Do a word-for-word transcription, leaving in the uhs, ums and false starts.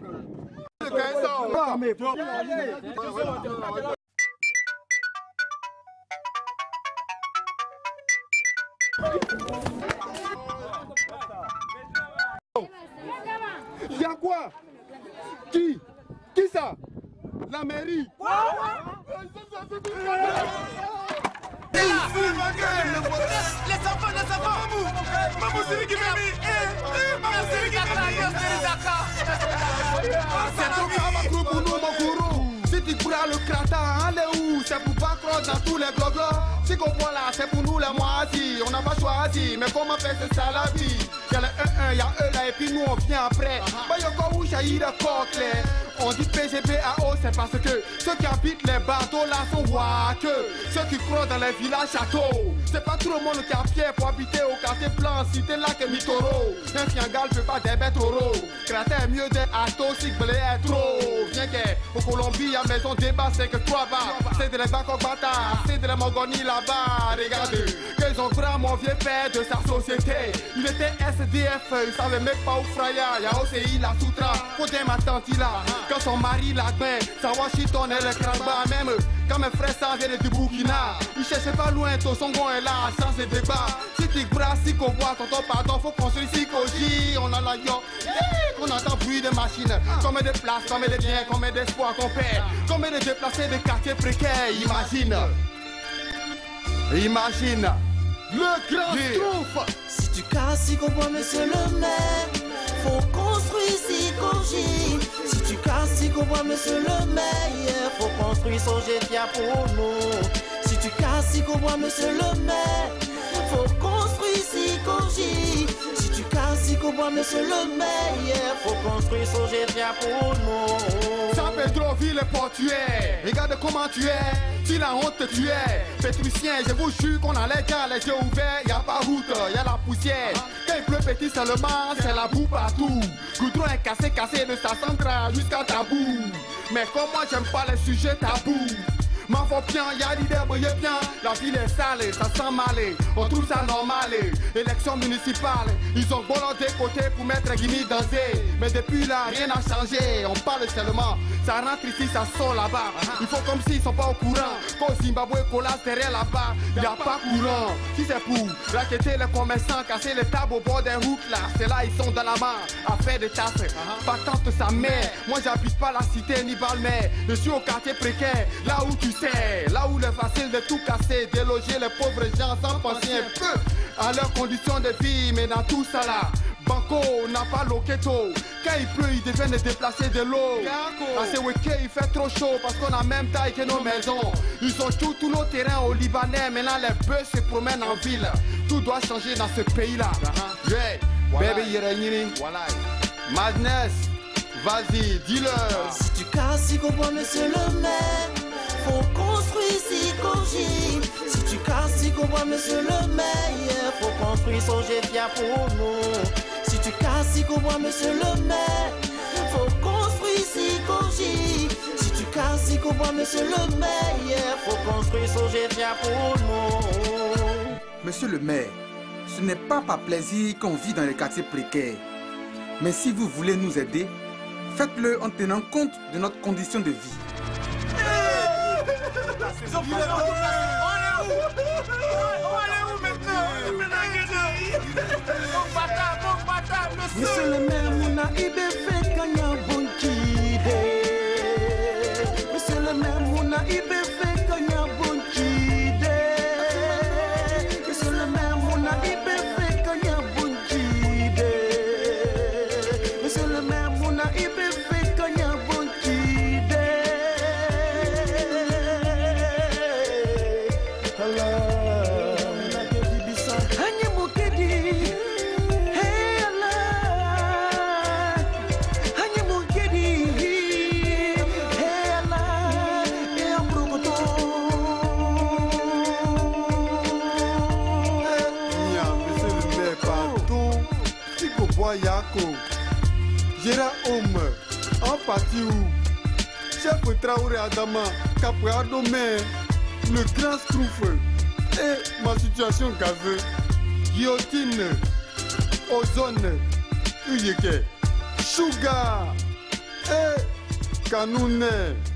Il y a quoi? Qui? Qui ça? La mairie. Les enfants, les enfants, Mamou, c'est lui qui m'a mis. Mamou, c'est lui qui m'a mis. C'est ton Kamakou pour nous, mon gourou. Si tu prends le kratin, allez où? C'est pour pas croire dans tous les blogs. Si qu'on voit là, c'est pour nous les moisis. On n'a pas choisi, mais comment faire c'est ça la vie? Y'a le un un, y'a eux là, et puis nous on vient après. Bah y'a encore où jaillit le cocle. On dit P G B A O, c'est parce que ceux qui habitent les bateaux là sont wackeux. Ceux qui croient dans les villages châteaux. C'est pas tout le monde qui a pied pour habiter au quartier plan. Cité là que Mitoro. Un fiangal peut pas des bêtes taureaux. Kratin est mieux des atos si blé est trop. Viens qu'au Colombie, y'a maison débat, c'est que toi va. C'est de les bacs au bâtard, c'est de la Mogoni là-bas. Regarde, qu'ils ont grand mon vieux père de sa société. Il était S D F, il savait même pas où fraya. Y'a O C I, la Soutra, faut dire ma tante là. Quand son mari l'a bain, ça Washington et le cramba. Même quand mes frères s'en viennent du Burkina, ils cherchaient pas loin, ton songon est là, sans se débat. Si tu brasses, si qu'on voit, tonton pardon, faut construire si qu'on dit. On a la yo, on entend bruit de machines. Combien de places, combien de biens, combien d'espoir qu'on perd. Combien de déplacés de quartiers précaires, imagine. Imagine. Le grand Schtroumpf. Si tu casses, si qu'on voit monsieur le maire, faut construire si qu'on gît. Si tu casses, si qu'on voit monsieur le maire, faut construire son Gétia pour nous. Si tu casses, si qu'on voit monsieur le maire, faut construire si qu'on gît. Si tu casses, si qu'on voit monsieur le maire, faut construire son Gétia pour nous. San Pedro, ville portuaire, regarde comment tu es, si la honte tu es. Pétricien, je vous jure qu'on a les gars, les yeux ouverts, y'a pas route, y'a la poussière. Quand il pleut petit seulement, c'est la boue partout. Goudron est cassé, cassé de sa centrale jusqu'à Tabou. Mais comme moi j'aime pas les sujets tabous. M'en faut bien, y'a l'idée, voyez bien. La ville est sale, ça sent mal. On trouve ça normal. Élection municipale, ils ont bon des côtés pour mettre Guinée danser. Mais depuis là, rien n'a changé. On parle seulement, ça rentre ici, ça sort là-bas. Il faut comme s'ils sont pas au courant. Qu'au Zimbabwe, Colas derrière là-bas, y'a pas courant. Si c'est pour raqueter les commerçants, casser les tables au bord des routes là, c'est là ils sont dans la main à faire des tasses. Pas tante sa mère, moi j'habite pas la cité ni Balmer. Je suis au quartier précaire, là où tu là où il est facile de tout casser, déloger les pauvres gens sans penser un peu à leurs conditions de vie. Mais dans tout ça là, Banco n'a pas l'oketo. Quand il pleut, ils deviennent déplacer de l'eau. À Seweke, il fait trop chaud parce qu'on a même taille que nos maisons. Ils ont tout, tous nos terrains au Libanais. Maintenant les bœufs se promènent en ville. Tout doit changer dans ce pays là. Yeah, baby, Yerenyini. Madness, vas-y, dis-leur. Si tu casses, si comprends monsieur le maire, faut construire si qu'on gît. Si tu casses, si qu'on voit monsieur le maire, faut construire son Gétia pour nous. Si tu casses, si qu'on voit monsieur le maire, faut construire si qu'on gît. Si tu casses, si qu'on voit monsieur le maire, faut construire son Gétia pour nous. Monsieur le maire, ce n'est pas par plaisir qu'on vit dans les quartiers précaires. Mais si vous voulez nous aider, faites-le en tenant compte de notre condition de vie. On est où? On est où maintenant? Mon bâtard, mon bâtard, le seul. Monsieur le maire, mon a ibé fait gagner bon kidé. Monsieur le maire, mon a ibé fait gagner bon kidé. Monsieur le maire, mon a ibé fait gagner bon kidé. Monsieur le maire, mon a ibé fait gagner bon kidé. Yako, Gérard Homme, en partie où Chef Traoré Adama, Capra Domé, le grand Schtroumpf, et ma situation gazeuse, guillotine, ozone, Uyeke, Sugar, Kanouné.